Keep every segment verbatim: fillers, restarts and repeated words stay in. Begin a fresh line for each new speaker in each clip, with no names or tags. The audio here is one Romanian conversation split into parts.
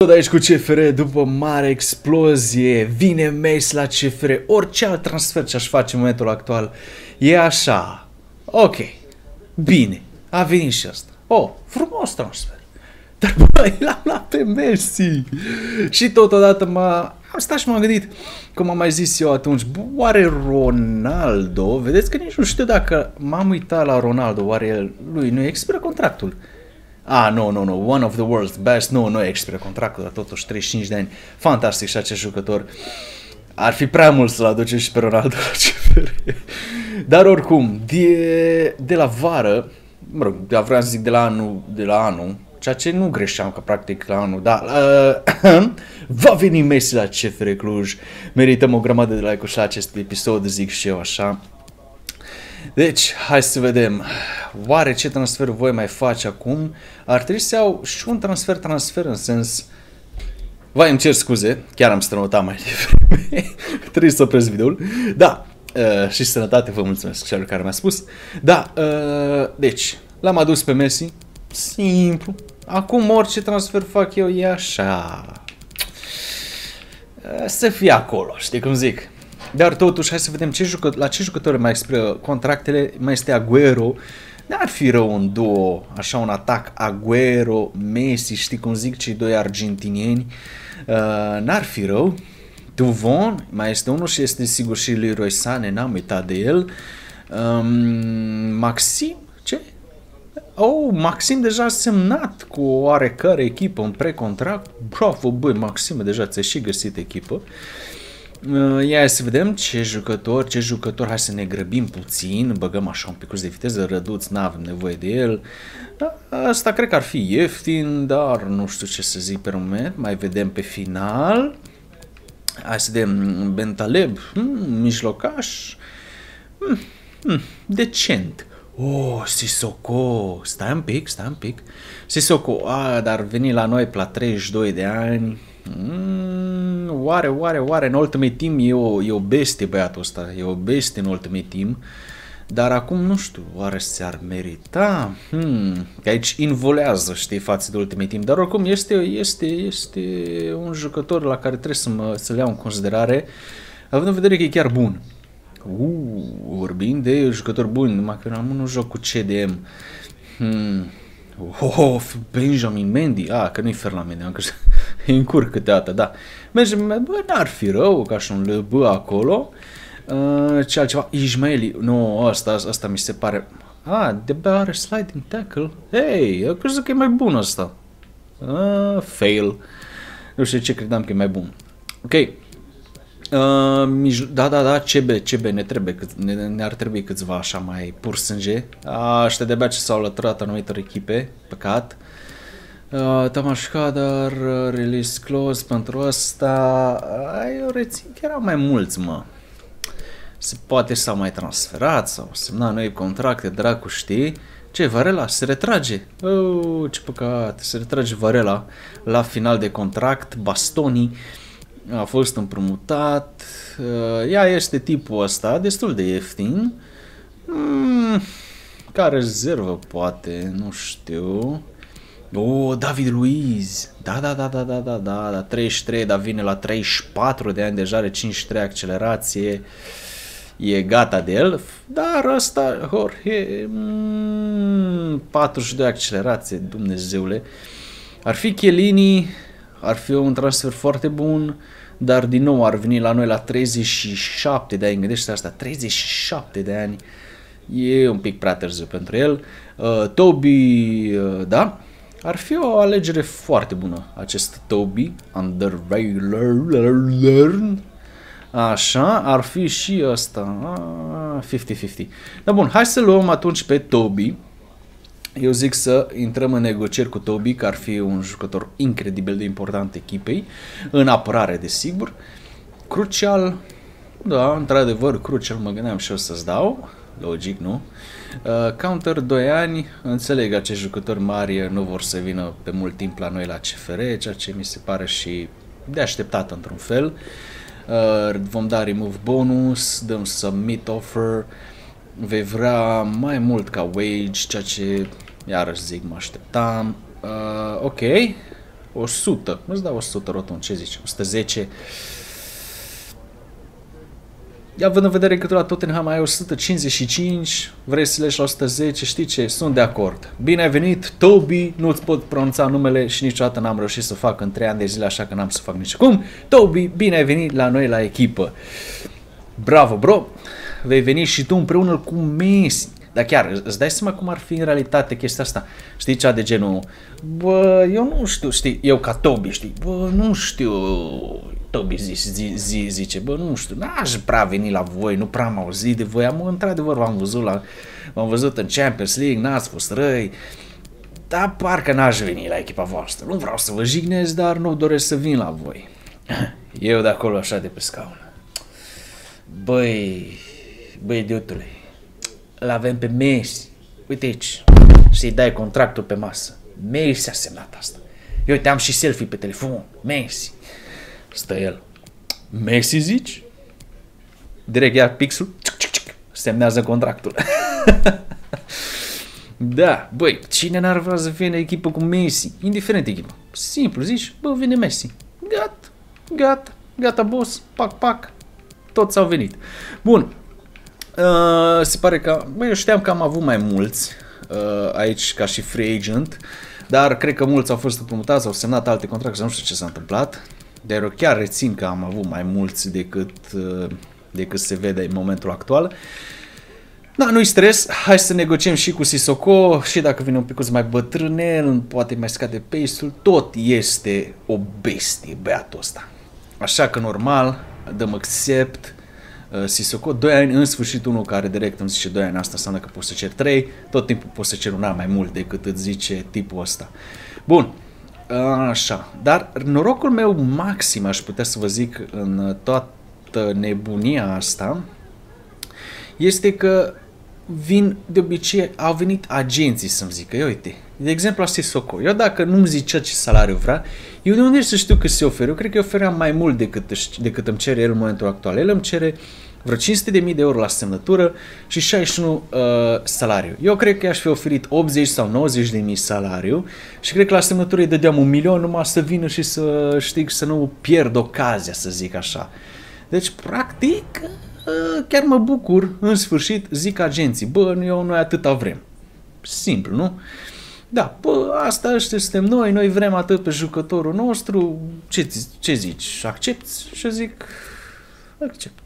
Tot aici cu C F R, după mare explozie, vine Messi la C F R, orice alt transfer ce aș face în momentul actual, e așa, ok, bine, a venit și asta, oh, frumos transfer, dar băi, l-am luat pe Messi și totodată m-a, am stat și m-am gândit, cum am mai zis eu atunci, oare Ronaldo, vedeți că nici nu știu dacă m-am uitat la Ronaldo, oare lui nu expiră contractul? Ah, nu, nu, nu, one of the world's best, nu, nu expiră contractul, dar totuși treizeci și cinci de ani, fantastic și acest jucător. Ar fi prea mult să-l aduce și pe Ronaldo la C F R. Dar oricum, de, de la vară, mă rog, vreau să zic de la anul, de la anul, ceea ce nu greșeam, că practic la anul, dar uh, va veni Messi la C F R Cluj, merităm o grămadă de like-uri și la acest episod, zic și eu așa. Deci, hai să vedem, oare ce transfer voi mai face acum? Ar trebui să iau și un transfer-transfer în sens... Vai, îmi cer scuze, chiar am strănutat mai devreme, trebuie să opresc videoul. Da, uh, și sănătate, vă mulțumesc celor care mi-a spus. Da, uh, deci, l-am adus pe Messi, simplu. Acum orice transfer fac eu e așa, uh, să fie acolo, știi cum zic? Dar totuși, hai să vedem ce jucă, la ce jucători mai expiră contractele, mai este Agüero. N-ar fi rău un duo, așa un atac Agüero-Messi, știi cum zic, cei doi argentinieni. Uh, N-ar fi rău. Duvon, mai este unul și este sigur și Leroy Sané, n-am uitat de el. Um, Maxim, ce? Oh, Maxim deja a semnat cu o oarecare echipă în precontract. Bravo, băi, Maxim, deja ți-ai și găsit echipă. Ia să vedem ce jucător, ce jucător, hai să ne grăbim puțin, băgăm așa un pic de viteză, Răduț, n-avem nevoie de el. Asta cred că ar fi ieftin, dar nu știu ce să zic pe moment, mai vedem pe final. Hai să vedem, Bentaleb, hmm, mijlocaș, hmm, hmm, decent. Oh, Sissoko, stai un pic, stai un pic. Sissoko, a, dar veni la noi pe la treizeci și doi de ani. Mm, oare, oare, oare, în Ultimate Team e o, e o bestie băiatul ăsta, e o bestie în Ultimate Team, dar acum nu știu, oare se-ar merita? Hmm, că aici involează, știi, față de Ultimate Team, dar oricum este, este, este un jucător la care trebuie să mă, să-l iau în considerare, având în vedere că e chiar bun. Uh, vorbind de jucători buni, numai că am un joc cu C D M. Hmm. Oh, Benjamin Mendy, ah, că nu-i Ferland Mendy, că e încurc câteodată, da. Benjamin Mendy, bă, n-ar fi rău, ca și un L B acolo. Uh, ce altceva? Ismaili, nu, asta, asta mi se pare... Ah, de-abia are sliding tackle. Hei, eu cred că e mai bun asta. Uh, fail. Nu știu ce credeam că e mai bun. Ok. Uh, da, da, da, C B, C B, ne trebuie, ne, ne-ar trebui câțiva așa mai pur sânge. Aștia de-abia ce s-au lătrat anumitor echipe, păcat. Uh, Tamaș Hadar, release close pentru asta. Uh, eu rețin că erau mai mulți, mă. Se poate s-au mai transferat sau semna noi contracte, dracu știi. Ce, Varela se retrage? Oh, ce păcat, se retrage Varela la final de contract, Bastoni. A fost împrumutat, ea este tipul ăsta, destul de ieftin, mm, ca rezervă poate, nu știu. Oh, David Luiz, da, da, da, da, da, da, da, da, treizeci și trei, dar vine la treizeci și patru de ani, deja are cincizeci și trei accelerație, e gata de el, dar ăsta, Jorge, mm, patruzeci și doi accelerație, Dumnezeule, ar fi Chiellini. Ar fi un transfer foarte bun, dar din nou ar veni la noi la treizeci și șapte de ani. Gândește asta, treizeci și șapte de ani. E un pic prea târziu pentru el. Uh, Toby, uh, da, ar fi o alegere foarte bună acest Toby. Underrated. Așa, ar fi și ăsta. Ah, cincizeci cincizeci. Dar bun, hai să luăm atunci pe Toby. Eu zic să intrăm în negocieri cu Toby, că ar fi un jucător incredibil de important echipei, în apărare, desigur. Crucial, da, într-adevăr, crucial, mă gândeam și eu să-ți dau, logic, nu? Uh, counter doi ani, înțeleg, acești jucători mari nu vor să vină pe mult timp la noi la C F R, ceea ce mi se pare și de așteptat într-un fel. Uh, vom da remove bonus, dăm submit offer, vei vrea mai mult ca wage, ceea ce iarăși zic mă așteptam. Uh, ok, o sută, îți dau o sută rotund, ce zici? o sută zece. Având în vedere că tu la Tottenham ai o sută cincizeci și cinci, vrei să legi la o sută zece, știi ce? Sunt de acord. Bine ai venit, Toby, nu-ți pot pronunța numele și niciodată n-am reușit să fac în trei ani de zile, așa că n-am să fac nici cum. Toby, bine ai venit la noi la echipă. Bravo, bro! Vei veni și tu împreună cu Messi. Dar chiar, îți dai seama cum ar fi în realitate chestia asta? Știi cea de genul, bă, eu nu știu, știi, eu ca Toby, știi, bă, nu știu, Toby zi, zi, zi, zice, bă, nu știu, n-aș prea veni la voi, nu prea am auzit de voi, am, într-adevăr v-am văzut, la, v-am văzut în Champions League, n-ați fost răi, dar parcă n-aș veni la echipa voastră, nu vreau să vă jignesc, dar nu doresc să vin la voi. Eu de acolo așa de pe scaun. Băi, băi, idiotule, l-avem pe Messi. Uite aici, să-i dai contractul pe masă. Messi a semnat asta. Eu uite, am și selfie pe telefon. Messi. Stă el. Messi zici? Direct ia pixul, semnează contractul. Da, băi, cine n-ar vrea să fie în echipă cu Messi? Indiferent echipă. Simplu, zici, bă, vine Messi. Gata, gata, gata, boss, pac, pac. Toți au venit. Bun. Uh, se pare că, bă, eu știam că am avut mai mulți uh, aici ca și free agent, dar cred că mulți au fost împrumutați, au semnat alte contracte, nu știu ce s-a întâmplat, dar eu chiar rețin că am avut mai mulți decât, uh, decât se vede în momentul actual. Da, nu-i stres, hai să negociem și cu Sissoko, și dacă vine un pic mai bătrânel, poate mai scade pace-ul, tot este o bestie băiatul ăsta. Așa că normal, dăm accept. Sissoko, doi ani, în sfârșit unul care direct îmi zice doi ani, asta înseamnă că poți să cer trei, tot timpul poți să cer un an mai mult decât îți zice tipul ăsta. Bun, așa, dar norocul meu maxim, aș putea să vă zic, în toată nebunia asta, este că vin, de obicei, au venit agenții să-mi zică, eu uite, de exemplu la Sissoko, eu dacă nu-mi zicea ce salariu vrea, eu de unde să știu că se oferă? Eu cred că eu ofeream mai mult decât, decât îmi cere el în momentul actual. El îmi cere vreo cinci sute de mii de euro la semnătură și șaizeci și unu uh, salariu. Eu cred că i-aș fi oferit optzeci sau nouăzeci de mii salariu și cred că la semnătură îi dădeam un milion numai să vină și să, știi, să nu pierd ocazia, să zic așa. Deci, practic, uh, chiar mă bucur, în sfârșit, zic agenții, bă, eu noi atâta vrem. Simplu, nu? Da, bă, asta ăștia suntem noi, noi vrem atât pe jucătorul nostru, ce, ce zici, accepti? Și eu zic, accept.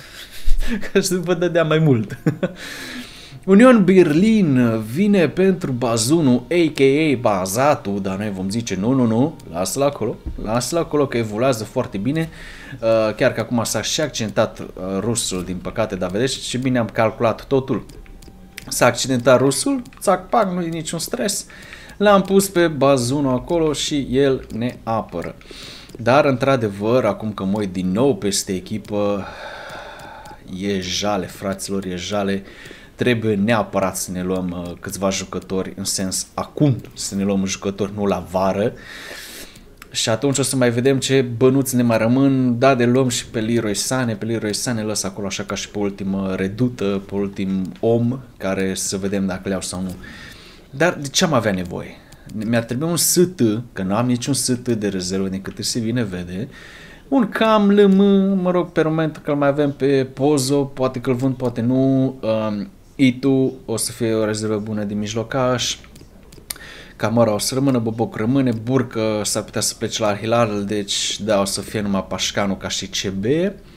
Că să vă dădea mai mult. Union Berlin vine pentru Bazunu, a k a. Bazatu, dar noi vom zice nu, nu, nu, lasă-l acolo, lasă-l acolo că evoluează foarte bine, uh, chiar că acum s-a și accentat uh, rusul, din păcate, dar vedeți ce bine am calculat totul. S-a accidentat rusul, țac, pac, nu e niciun stres, l-am pus pe Bazunu acolo și el ne apără. Dar, într-adevăr, acum că mă uit din nou peste echipă, e jale, fraților, e jale. Trebuie neapărat să ne luăm uh, câțiva jucători, în sens acum să ne luăm jucători, nu la vară. Și atunci o să mai vedem ce bănuți ne mai rămân. Da, de luăm și pe Leroy Sané, pe Leroy Sané lăs acolo așa ca și pe ultimă redută, pe ultim om, care să vedem dacă le iau sau nu. Dar de ce am avea nevoie? Mi-ar trebui un S T, că nu am niciun S T de rezervă decât se vine vede. Un cam L M, mă rog, pe moment că îl mai avem pe Pozo, poate că îl vând, poate nu. Um, Itu o să fie o rezervă bună de mijlocaș. Camara o să rămână, Boboc rămâne, Burcă s-ar putea să plece la Al-Hilal, deci da, o să fie numai Pașcanu ca și C B.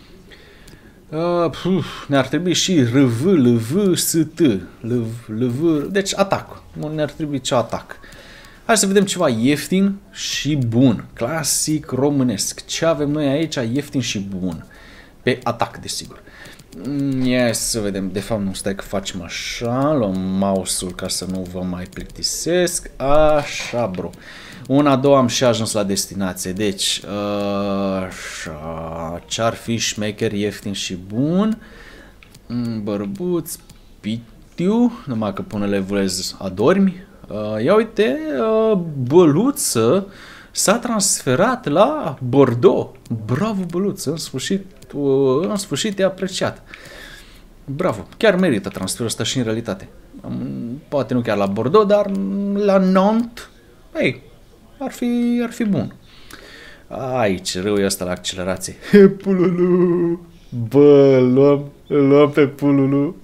Uh, ne-ar trebui și R V, L V, S T, L V, deci atac, ne-ar trebui ce atac. Hai să vedem ceva ieftin și bun, clasic românesc. Ce avem noi aici ieftin și bun? Pe atac, desigur. Ia să vedem, de fapt nu, stai că facem așa, luăm mouse-ul ca să nu vă mai plictisesc, așa bro. Una, două am și ajuns la destinație, deci, așa, ce-ar fi șmecher ieftin și bun, bărbuț, pitiu, numai că până le vulez adormi, ia uite, Băluță s-a transferat la Bordeaux, bravo Băluță, în sfârșit. În sfârșit e apreciat. Bravo, chiar merită transferul ăsta și în realitate. Poate nu chiar la Bordeaux, dar la Nantes, ei, ar fi, ar fi bun. Aici, rău e ăsta la accelerație. Pululu! Bă, luăm, luăm pe Pululu.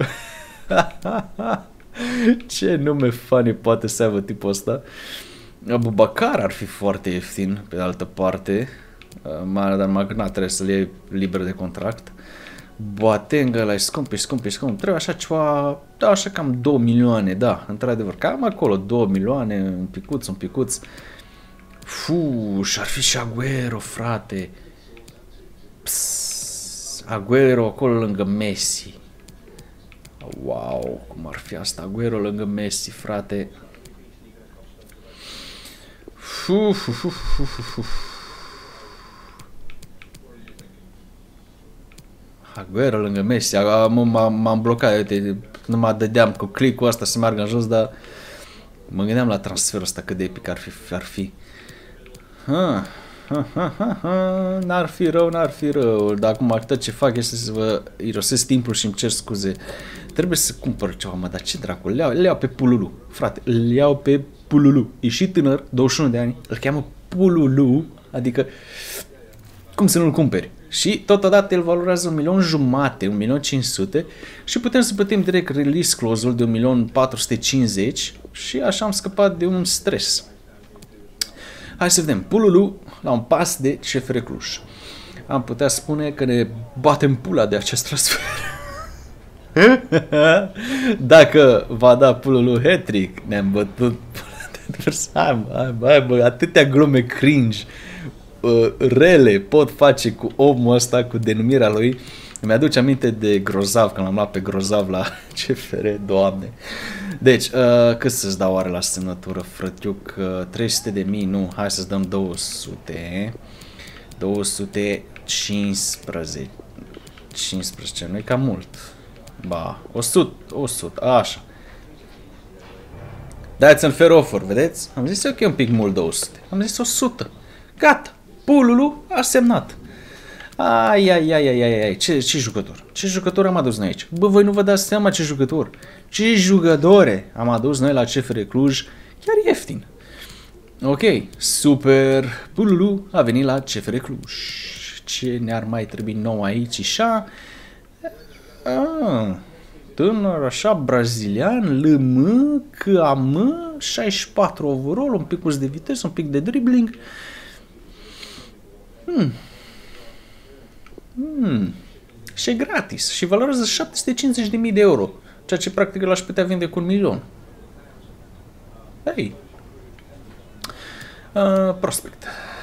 Ce nume funny poate să aibă tipul ăsta. Abubakar ar fi foarte ieftin, pe de altă parte. Dar Magna trebuie să-l iei liber de contract. Boateng ăla e scump, e scump, e scump. Trebuie așa ceva, da, așa cam două milioane, da, într-adevăr. Cam acolo, două milioane, un picuț, un picuț. Fuu, și-ar fi și Agüero, frate. Psss, Agüero acolo lângă Messi. Wow, cum ar fi asta, Agüero lângă Messi, frate. Fu, fu, fu, fu, fu, fu. Agüero lângă Messi, m-am blocat, uite, nu mă dădeam cu click-ul ăsta să meargă în jos, dar mă gândeam la transferul ăsta cât de epic ar fi. Ar fi. Ha, ha, ha, ha, ha. N-ar fi rău, n-ar fi rău, dar acum tot ce fac este să vă irosesc timpul și îmi cer scuze. Trebuie să cumpăr ceva, mă, dar ce dracu, le iau, le iau pe Pululu, frate, le iau pe Pululu. E și tânăr, douăzeci și unu de ani, îl cheamă Pululu, adică cum să nu-l cumperi? Și totodată el valorează un milion jumate, un milion cinci sute și putem să plătim direct release clause-ul de un milion patru sute cincizeci și așa am scăpat de un stres. Hai să vedem, Pululu la un pas de C F R Cluj. Am putea spune că ne batem pula de acest transfer. Dacă va da Pululu hat-trick, ne-am bătut pula de adversar. Hai, hai, bă, atâtea glume cringe uh, rele pot face cu omul ăsta, cu denumirea lui. Îmi aduce aminte de Grozav, când l-am luat pe Grozav la C F R, doamne. Deci, uh, cât să-ți dau oare la semnătură, frătiuc? Uh, trei sute de mii, nu, hai să-ți dăm două sute. două sute cincisprezece. cincisprezece, nu e cam mult. Ba, o sută, o sută, așa. Dați-mi fair offer, vedeți? Am zis ok, un pic mult două sute. Am zis o sută. Gata, Pululu a semnat. Ai, ai, ai, ai, ai, ai, ce, ce jucător? Ce jucător am adus noi aici? Bă, voi nu vă dați seama ce jucător? Ce jucătoare am adus noi la C F R Cluj? Chiar ieftin. Ok, super. Pululu a venit la C F R Cluj. Ce ne-ar mai trebui nou aici? Așa. Ah, tânăr, așa, brazilian, L M, C A M, șaizeci și patru overall, un pic de viteză, un pic de dribbling. Hmm. Hmm. Și e gratis. Și valorează șapte sute cincizeci de mii de euro. Ceea ce practic l-aș putea vinde cu un milion. Hei. Uh, prospect.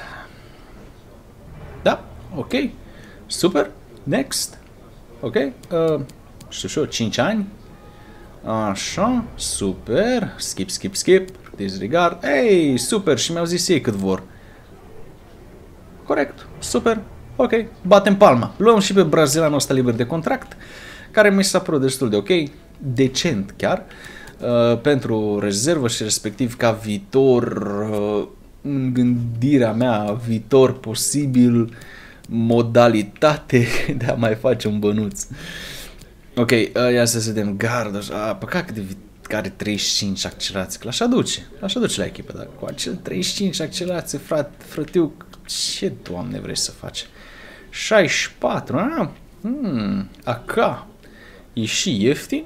Da, ok. Super. Next. Ok. Uh, știu și eu, cinci ani. Așa, super. Skip, skip, skip. Disregard. Ei, super. Și mi-au zis ei cât vor. Corect. Super. Ok. Batem palma. Luăm și pe brazilianul ăsta liber de contract, care mi s-a părut destul de ok. Decent chiar. Uh, pentru rezervă și respectiv ca viitor, uh, în gândirea mea, viitor posibil, modalitate de a mai face un bănuț. Ok, uh, ia să vedem, gardă, ah, păcat de care treizeci și cinci accelerații, că l-aș aduce, l-aș aduce la echipă, dar cu acel treizeci și cinci accelerații, frate, frătiu, ce doamne vrei să faci? șaizeci și patru, ah? Hmm, aca, e și ieftin?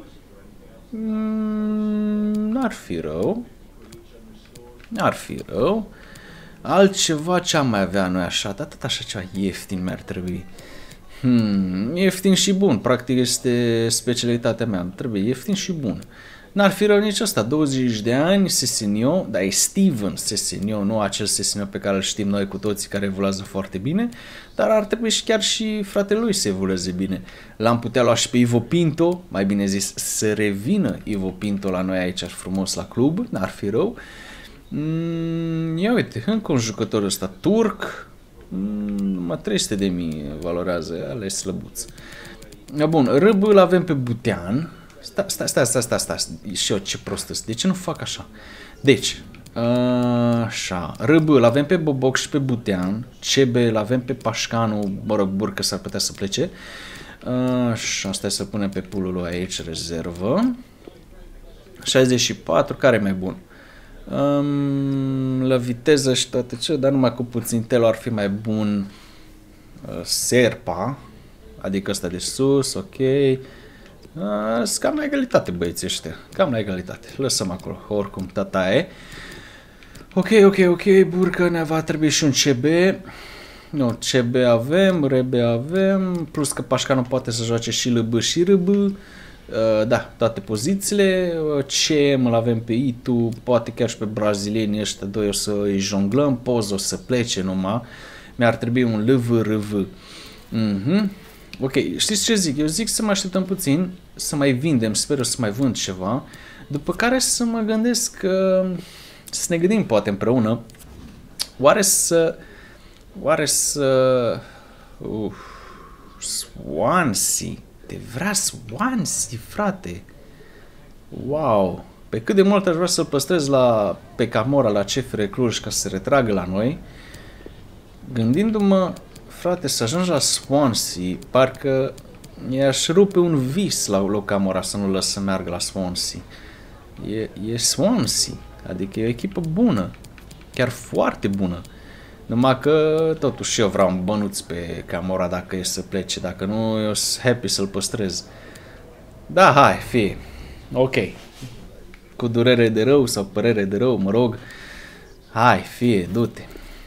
Mm, n-ar fi rău, n-ar fi rău. Altceva ce am mai avea noi așa, dar tot așa ceva ieftin mi-ar trebui. Hmm, ieftin și bun, practic este specialitatea mea, trebuie ieftin și bun. N-ar fi rău nici ăsta, douăzeci de ani, Sesenio, dar e Steven Sesenio, nu acel Sesenio pe care îl știm noi cu toții, care evoluează foarte bine, dar ar trebui și chiar și fratele lui să evolueze bine. L-am putea lua și pe Ivo Pinto, mai bine zis, să revină Ivo Pinto la noi aici frumos la club, n-ar fi rău. Mm, ia uite, încă un jucător ăsta, turc, mm, numai trei sute de mii valorează, ăla e slăbuț. Bun, R B îl avem pe Butean. Stai, stai, stai, stai, stai, stai, și eu ce prostă, de ce nu fac așa? Deci, așa, R B îl avem pe Boboc și pe Butean, C B îl avem pe Pașcanu, mă rog, Burcă s-ar putea să plece. Așa, stai să punem pe Pululu aici, rezervă. șaizeci și patru, care e mai bun? Um, la viteză și toate ce, dar numai cu puțin telo ar fi mai bun uh, Serpa, adică ăsta de sus, ok. Uh, sunt cam la egalitate băieții ăștia, cam la egalitate, lăsăm acolo, oricum tata e. Ok, ok, ok, burcă, ne va trebui și un C B. Nu, C B avem, R B avem, plus că Pașcanu poate să joace și L B și R B. Uh, da, toate pozițiile. C M îl avem pe Itu, poate chiar și pe brazilienii ăștia doi o să îi jonglăm, Pozo o să plece numai. Mi-ar trebui un L V R V. Uh-huh. Ok, știți ce zic? Eu zic să mai așteptăm puțin, să mai vindem, sper eu să mai vând ceva, după care să mă gândesc că să ne gândim poate împreună, oare să Oare să... Uf, Swansea. Te vrea Swansea, frate. Wow. Pe cât de mult aș vrea să-l păstrez la, pe Camora, la C F R Cluj, ca să se retragă la noi. Gândindu-mă, frate, să ajungi la Swansea, parcă i-aș rupe un vis la lui Camora să nu lăs să meargă la Swansea. E, e Swansea. Adică e o echipă bună. Chiar foarte bună. Numai că totuși eu vreau un bănuț pe Camora dacă e să plece, dacă nu eu sunt happy să-l păstrez. Da, hai, fie. Ok. Cu durere de rău sau părere de rău, mă rog. Hai, fie, du-te.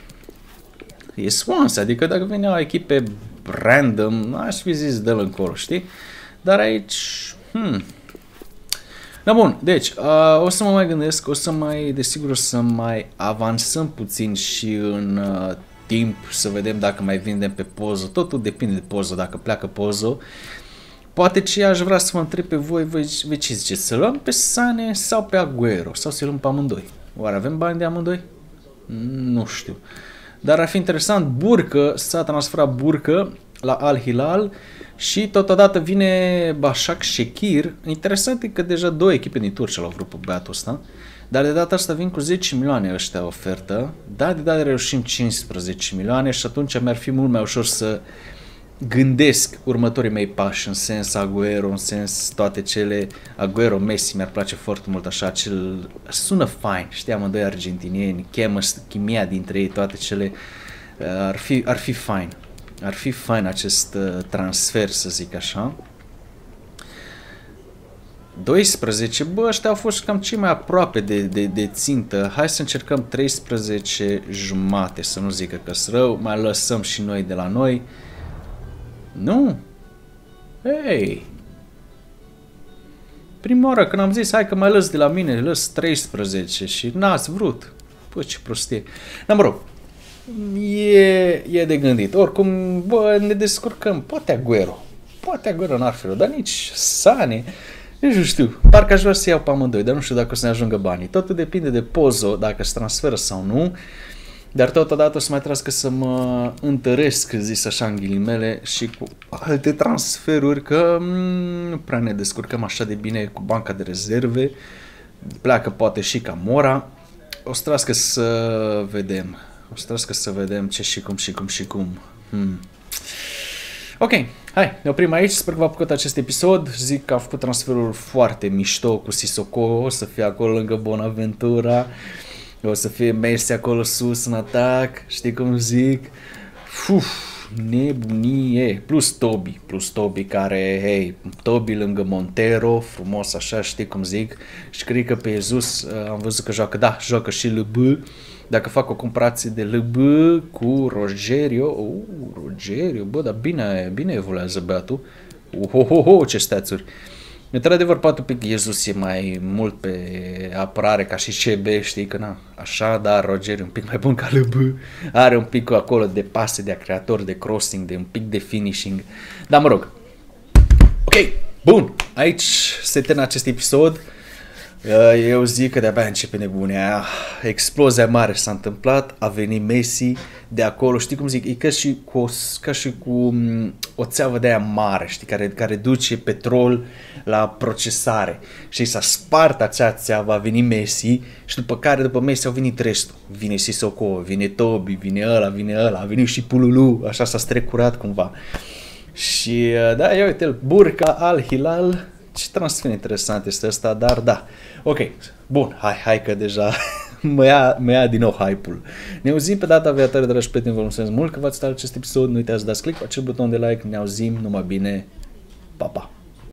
E Swansea, adică dacă veneau echipe random, aș fi zis dă-l încolo, știi? Dar aici, hmm... Da, bun, deci, uh, o să mă mai gândesc, o să mai, desigur, o să mai avansăm puțin și în uh, timp, să vedem dacă mai vindem pe Pozo. Totul depinde de Pozo, dacă pleacă Pozo. Poate ce aș vrea să vă întreb pe voi, voi, voi ce ziceți, să luăm pe Sane sau pe Agüero, sau să luăm pe amândoi? Oare avem bani de amândoi? Nu știu. Dar ar fi interesant, Burcă, s-a transferat Burcă la Al Hilal. Și totodată vine Başak Şekir. Interesant e că deja două echipe din Turcia l-au vrut pe băiatul ăsta. Dar de data asta vin cu zece milioane ăștia ofertă. Da, de data reușim cincisprezece milioane și atunci mi-ar fi mult mai ușor să gândesc următorii mei pași în sens Agüero, în sens toate cele. Agüero, Messi, mi-ar place foarte mult așa, cel sună fain, știi, amândoi argentinieni, chimia dintre ei, toate cele, ar fi, ar fi fain. Ar fi fain acest uh, transfer, să zic așa. doisprezece, bă, ăștia au fost cam cei mai aproape de, de, de țintă. Hai să încercăm treisprezece jumate, să nu zică că-s rău. Mai lăsăm și noi de la noi. Nu? Hei! Prima oară când am zis, hai că mai lăs de la mine, lăs treisprezece și n-ați vrut. Bă, ce prostie. Dar mă rog. E, e de gândit. Oricum, bă, ne descurcăm. Poate Agüero. Poate Agüero n-ar fi rău, dar nici Sane. Nici nu știu. Parcă aș vrea să iau pe amândoi, dar nu știu dacă o să ne ajungă banii. Totul depinde de Pozo, dacă se transferă sau nu. Dar totodată o să mai trească să mă întăresc, zis așa în ghilimele, și cu alte transferuri, că nu prea ne descurcăm așa de bine cu banca de rezerve. Pleacă poate și Camora. O să trească să vedem. O să trească să vedem ce și cum și cum și cum. Hmm. Ok, hai, ne oprim aici. Sper că v-a plăcut acest episod. Zic că a făcut transferul foarte mișto cu Sissoko. O să fie acolo lângă Bonaventura. O să fie Messi acolo sus în atac. Știi cum zic? Uf, nebunie. Plus Tobi. Plus Tobi care, hei, Tobi lângă Montero. Frumos așa, știi cum zic? Și cred că pe Jesus am văzut că joacă, da, joacă și L B. Dacă fac o comparație de L B cu Rogerio, uh, Rogerio, bă, dar bine, bine evoluează băiatul. Uhohoho, ce stațuri. Într-adevăr, poate un pic Jesus e mai mult pe apărare ca și C B, știi că na, așa, dar Rogerio un pic mai bun ca L B. Are un pic acolo de pase, de creator, de crossing, de un pic de finishing. Dar mă rog. Ok, bun, aici se termină acest episod. Eu zic că de-abia începe nebunia. Explozia mare s-a întâmplat, a venit Messi de acolo, știi cum zic, e ca și cu o, ca și cu o țeavă de aia mare, știi, care, care duce petrol la procesare. Și s-a spart acea țeavă, a venit Messi și după care, după Messi, au venit restul. Vine Sissoko, vine Tobi, vine ăla, vine ăla, a venit și Pululu, așa s-a strecurat cumva. Și da, ia uite-l, Burka Al Hilal. Ce transfer interesant este ăsta, dar da. Ok, bun, hai, hai că deja mă, ia, mă ia din nou hype-ul. Ne auzim pe data viitoare, dragi prieteni, vă mulțumesc mult că v-ați stat acest episod, nu uitați să dați click pe acel buton de like, ne auzim, numai bine, pa, pa!